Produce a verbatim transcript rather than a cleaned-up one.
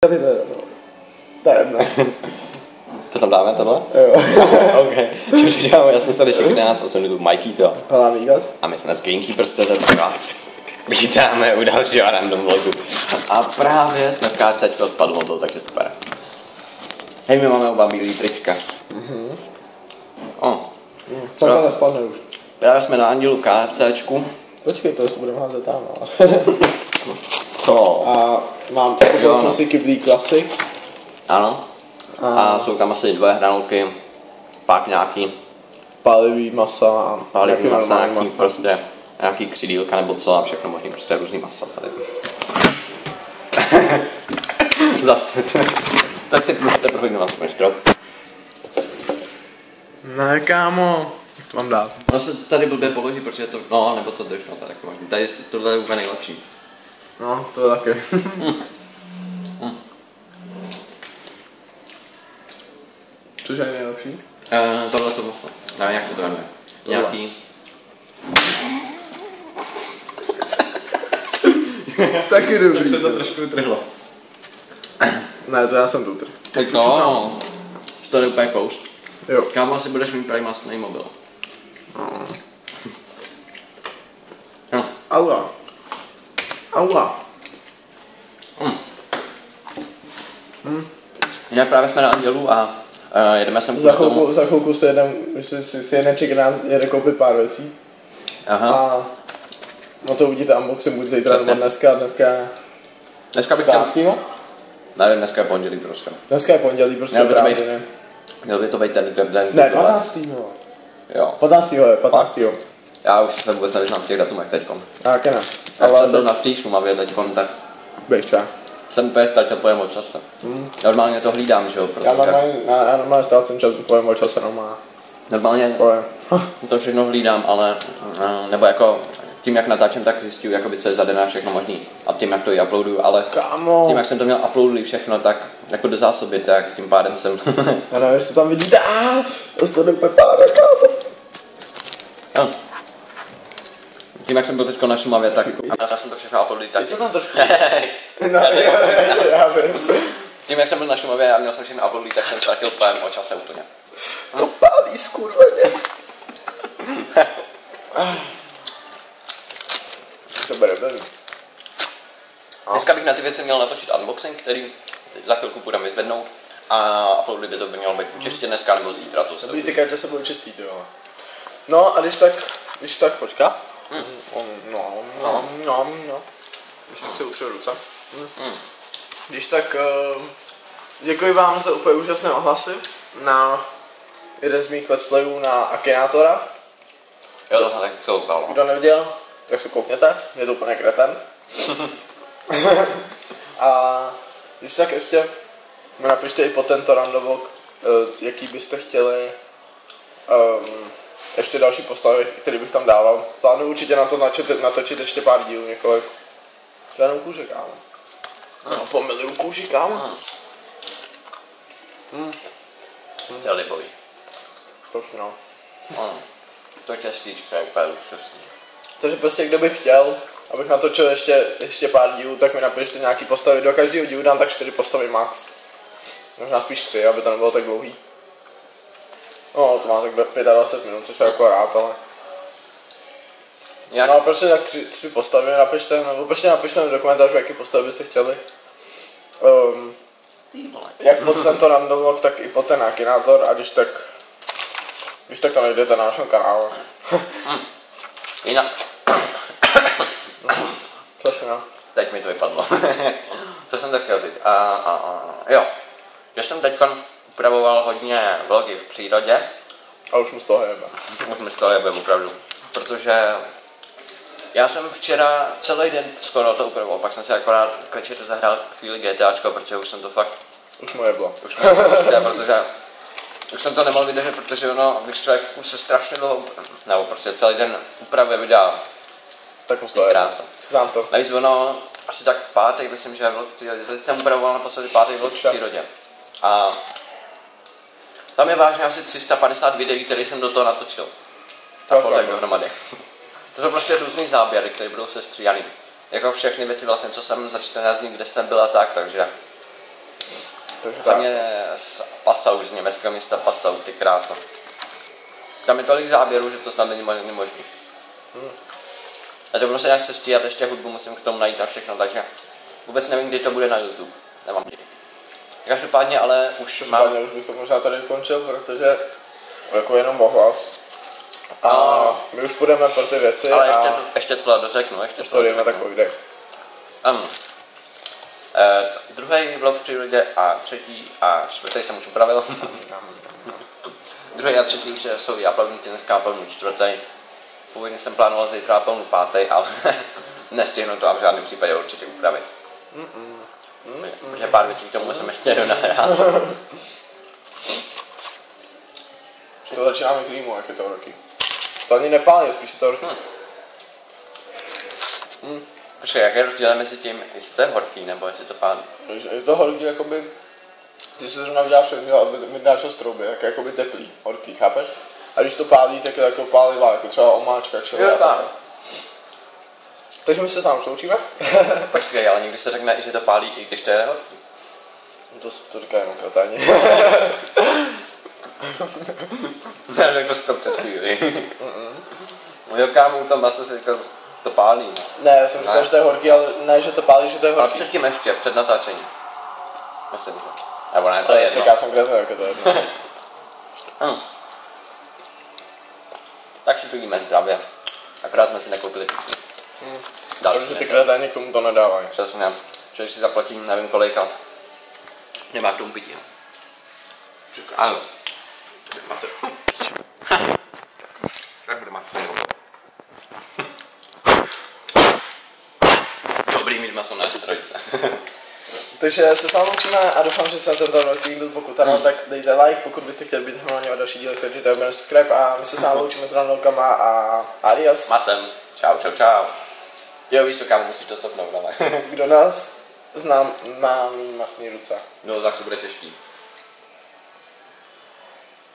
Tady to je, no. To je jedno. To tam dáme tohle? Jo. OK. Čili děláme, já jsem se tady čekrnáct a jsem tu Mikey, to. Hlavní Vegas. A my jsme z Gamekeepers tečka cé zet a vítáme u dalšího random vlogu. A právě jsme v KFCčko spadl mobil, takže super. Hej, my máme oba bílý trička. Mhm. O. Mm, co to nespadne už? Právě jsme na Andělu KFCčku. Počkej, to si budeme házet tam, ale. To. A mám, koupili jsme si kyblý klasik. Ano. A, A jsou tam asi dvě hranolky, pak nějaký palivý masa a palivý masa, normální nějaký masa. prostě, nějaký křidílka nebo co a všechno možný, prostě různý masa tady. Zase to. Tak si prostě prohodně vás strop. Ne, kámo. To mám dát. Ono se to tady blbě položí, protože to, no, nebo to drž, no, to je taky možný. Tady tohle je úplně nejlepší. No, to je taky. Mm. Což je nejlepší? Uh, tohle to maso, nevím, jak se to jmenuje. Tohle. Nějaký... Taky dobrý. Tak se to trošku utrhlo. Ne, to já jsem tu utrhl. Tak no, to je úplně kous. Jo. Kámo, asi budeš mít pravý mastný mobil. No. No. Aula. Aula. Mm. Hm. Jinak právě jsme na Andělu a uh, jedeme sem Za kvůli tomu. chvilku, za chvilku si jeden, si, si, si jeden ček nás jede koupit pár věcí. Aha. A no to uvidíte unboxing buď zítra nebo dneska, dneska Dneska bych chtěl... čtrnáctého Nevím, dneska je pondělí prostě. Dneska je pondělí, prostě Měl by to právě být- ne. Měl by to být ten den. den Ne, patnáctého Jo. patnáctého je, patnáctého Já už se vůbec nevyznám v těch datumech teďkom. Tak ne. Ale Ale jsem byl to na té Šumavě teďkom, tak bejča. jsem úplně ztratil pojem o čase. Hmm. Normálně to hlídám, že jo, protože Já normálně, já, já normálně stál jsem čas, pojem o čase normálně. normálně Pojem. to všechno hlídám, ale eh, nebo jako tím, jak natáčím, tak zjistím, jakoby, co je za den a všechno možný. A tím, jak to i uploaduju, ale Kámo. tím, jak jsem to měl uploadli všechno, tak jako do zásoby, tak tím pádem jsem... Já nevím, jestli to tam vidíte, aaa, to to jde úplně pára, kámo. no. Tím, jak jsem byl teďko na Šumavě, tak já jsem to všechno uploadli, tak... Je to tam trošku. No, já vím. Tím, jak jsem byl na Šumavě a měl jsem všechno uploadli, tak jsem ztratil pojem o čase úplně. To pálí, skurveně. To bude dobrý. Dneska bych na ty věci měl natočit unboxing, který za chvilku půjdeme vyzvednout a uploadlit by to by mělo být určitě dneska nebo zítra. To se Dobrý, ty karty se budou čistý, ty vole. No a když tak, když tak, počka. Hmm. No, no, no, no. Když tak si utřu ruce. Hmm. Když tak, uh, děkuji vám za úplně úžasné ohlasy na jeden z mých let's playů na Akinatora. Jo, to jsem tak koukal. Kdo neviděl, tak se koukněte, je to úplně kreten. A když tak ještě mi napište i po tento randovok, uh, jaký byste chtěli um, ještě další postavy, který bych tam dával. Plánuju určitě na to natočit, natočit ještě pár dílů, několik. Jenom kůže, kámo. No, po miliu kůži, kámo. Hmm. Hmm. To je libový. Zkouši, no. Hmm. To těstíčka je úplně luxusní. Takže prostě kdo by chtěl, abych natočil ještě, ještě pár dílů, tak mi napište nějaký postavy. Do každého dílu dám tak čtyři postavy max. Možná spíš tři, aby to nebylo tak dlouhý. No, to má tak dvacet pět minut, což je jako rád, ale... Jak? No a prostě tak tři, tři postavy mi napište, nebo prostě napište mi do komentářů, jaký postavy byste chtěli. Um, jak moc tento random vlog, tak i po ten Akinator, a když tak... Když tak to najdete na našem kanálu. Hmm. Jinak. Přesně, no. Teď mi to vypadlo. Co jsem tak chtěl říct? A, a, a, jo. Já jsem teď upravoval hodně vlogy v přírodě. A už mu z toho jebe. Už mi z toho jebe opravdu. Protože já jsem včera celý den skoro to upravoval, pak jsem si akorát k večeru zahrál chvíli GTAčko, protože už jsem to fakt... Už mu jeblo. Už mě prostě, protože... Už jsem to nemohl vydržet, protože ono, když člověk v kuse strašně dlouho, nebo prostě celý den upravuje videa, Tak mu z toho jebe. krása. Znám to. Navíc ono, asi tak pátý, myslím, že je vlog v přírodě, teď jsem upravoval naposledy pátý vlog v přírodě. A tam je vážně asi tři sta padesát videí, které jsem do toho natočil. Ta fotek dohromady. To jsou prostě různý záběry, které budou sestříhaný. Jako všechny věci vlastně, co jsem za čtrnáct dní, kde jsem byl a tak, takže Takže tak. Hlavně z Passau, z německého města Passau, ty krása. Tam je tolik záběrů, že to snad není možný. Hmm. Já to budu se nějak sestříhat, ještě hudbu musím k tomu najít a všechno, takže vůbec nevím, kdy to bude na YouTube. Nemám kdy. Každopádně, ale už Každopádně mám... už bych to možná tady končil, protože jako jenom ohlas. A no. my už půjdeme pro ty věci ale a ještě to, ještě to dořeknu, ještě to dejme, tak povídej. Um. E, druhý vlog v přírodě a třetí a čtvrtý jsem už upravil. Druhý a třetí už jsou já plavnutí, dneska plavnu čtvrtý. Původně jsem plánoval zítra plavnu pátý, ale nestihnu to a v žádném případě určitě upravit. Mm-mm. Mm-mm. Protože pár věcí k tomu musím ještě donahrát. To začínáme k rýmu, jak je to horký. To ani nepálí, spíš je to horký. Hmm. Hmm. Počkej, jak je rozdíl mezi tím, jestli to je horký, nebo jestli to pálí? Je to horký, jakoby, když se zrovna vydáš, vydáš o strouby, jak je jakoby teplý, horký, chápeš? A když to pálí, tak je jako pálivá, jako třeba omáčka, čili jo, tak. Takže my se sám sloučíme. Počkej, ale někdy se řekne, že to pálí, i když to je horký. To, to říká jenom kratáně. Já řekl jsi to před chvíli. Jo, kámo, tam maso si říkal, to pálí. Ne, já jsem říkal, že to je horký, ale ne, že to pálí, že to je horký. A předtím ještě, před natáčením. Myslím, že. Nebo ne, to je jedno. Tak já jsem kresl, jako to je jedno. hm. Tak si to jíme zdravě. Akorát jsme si nekoupili pití. Hmm. Protože ty kreténi k tomu to nedávají. Přesně. Když si zaplatím, nevím kolika, nemá k tomu pití. Ano. Tak bude maso. Dobrý mít maso na strojce. Takže se s vámi učíme a doufám, že se na tento rok líbil. Pokud ano, tak dejte like, pokud byste chtěli být hlavně o další díly, takže dejte subscribe a my se s vámi učíme s ranolkama a adios. Masem. Čau, čau, čau. Jo, víš co, kámo, musíš to stopnout, ale. Kdo nás znám, má mý masný ruce. No, tak to bude těžký.